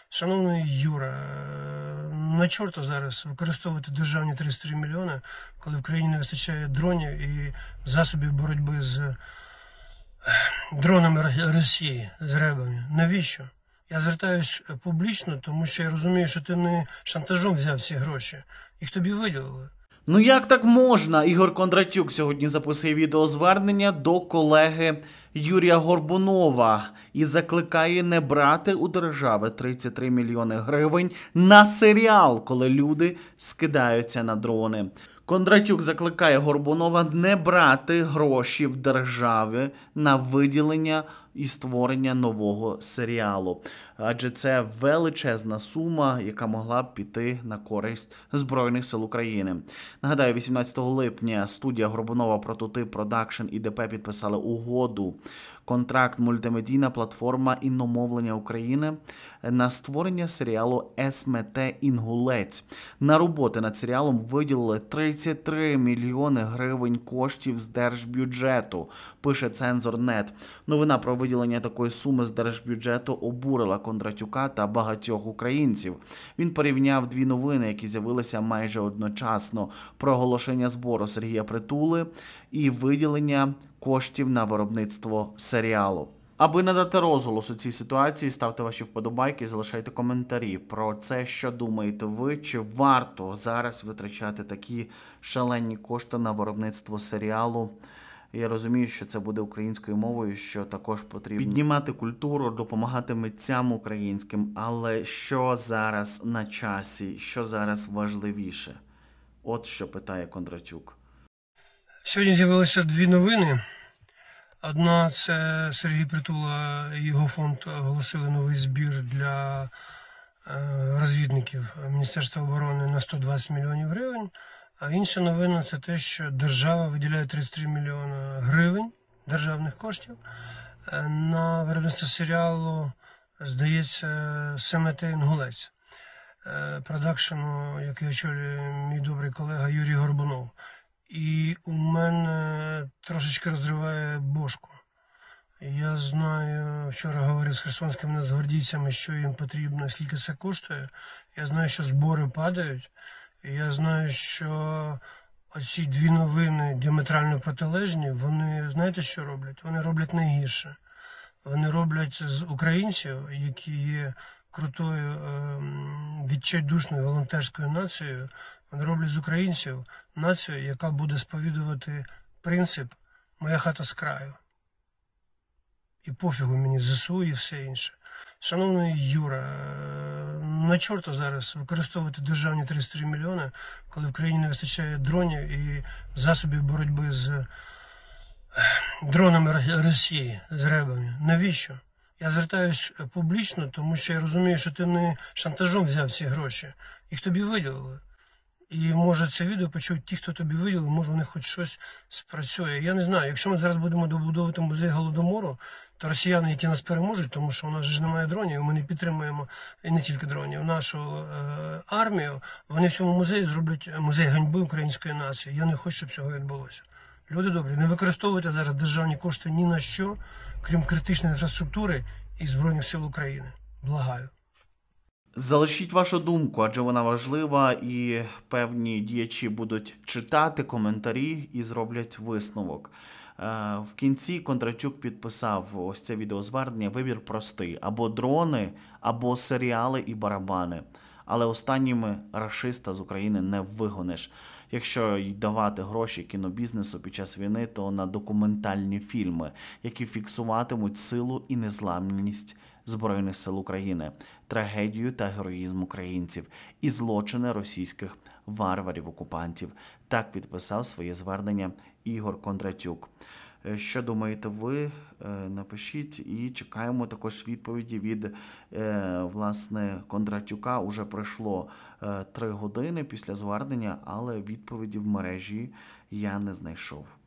Шановний Юра, на чорта зараз використовувати державні 33 мільйони, коли в країні не вистачає дронів і засобів боротьби з дронами Росії, з ребами. Навіщо? Я звертаюсь публічно, тому що я розумію, що ти не шантажом взяв ці гроші. Їх тобі виділили. Ну як так можна? Ігор Кондратюк сьогодні записує відеозвернення до колеги Юрія Горбунова і закликає не брати у держави 33 мільйони гривень на серіал, коли люди скидаються на дрони. Кондратюк закликає Горбунова не брати гроші в держави на виділення і створення нового серіалу. Адже це величезна сума, яка могла б піти на користь Збройних сил України. Нагадаю, 18 липня студія Горбунова «Прототип Продакшн» і ДП підписали угоду. Контракт мультимедійна платформа іномовлення України на створення серіалу «СМТ Інгулець». На роботи над серіалом виділили 33 мільйони гривень коштів з держбюджету, пише Цензор.нет. Новина про виділення такої суми з держбюджету обурила Кондратюка та багатьох українців. Він порівняв дві новини, які з'явилися майже одночасно: про оголошення збору Сергія Притули і виділення коштів на виробництво серіалу. Аби надати розголос у цій ситуації, ставте ваші вподобайки, залишайте коментарі про це, що думаєте ви, чи варто зараз витрачати такі шалені кошти на виробництво серіалу. Я розумію, що це буде українською мовою, що також потрібно піднімати культуру, допомагати митцям українським, але що зараз на часі, що зараз важливіше? От що питає Кондратюк. Сьогодні з'явилися дві новини. Одна – це Сергій Притула і його фонд оголосили новий збір для розвідників Міністерства оборони на 120 мільйонів гривень. А інша новина – це те, що держава виділяє 33 мільйони гривень державних коштів на виробництво серіалу, здається, «СМТ Інгулець», продакшену, який очолює мій добрий колега Юрій Горбунов. І у мене трошечки розриває бошку. Я знаю, вчора говорив з херсонськими нацгвардійцями, що їм потрібно, скільки це коштує. Я знаю, що збори падають. І я знаю, що оці дві новини діаметрально протилежні, вони, знаєте, що роблять? Вони роблять найгірше. Вони роблять з українців, які є крутою, відчайдушною волонтерською нацією, вони роблять з українців націю, яка буде сповідувати принцип «моя хата з краю». І пофігу мені ЗСУ і все інше. Шановний Юра, на чорта зараз використовувати державні 33 мільйони, коли в країні не вистачає дронів і засобів боротьби з дронами Росії, з ребами. Навіщо? Я звертаюсь публічно, тому що я розумію, що ти не шантажом взяв ці гроші. Їх тобі виділили. І може це відео почують ті, хто тобі виділив, може в них хоч щось спрацює. Я не знаю, якщо ми зараз будемо добудовувати музей Голодомору, то росіяни, які нас переможуть, тому що у нас ж немає дронів, ми не підтримуємо, і не тільки дронів, нашу армію, вони в цьому музеї зроблять музей ганьби української нації. Я не хочу, щоб цього відбулося. Люди добрі, не використовуйте зараз державні кошти ні на що, крім критичної інфраструктури і Збройних сил України. Благаю. Залишіть вашу думку, адже вона важлива, і певні діячі будуть читати коментарі і зроблять висновок. В кінці Кондратюк підписав ось це відеозвернення. Вибір простий. Або дрони, або серіали і барабани. Але останніми рашиста з України не вигониш. Якщо й давати гроші кінобізнесу під час війни, то на документальні фільми, які фіксуватимуть силу і незламність Збройних сил України, трагедію та героїзм українців і злочини російських варварів-окупантів. Так підписав своє звернення Ігор Кондратюк. Що думаєте ви? Напишіть, і чекаємо також відповіді від, власне, Кондратюка. Уже пройшло 3 години після звернення, але відповіді в мережі я не знайшов.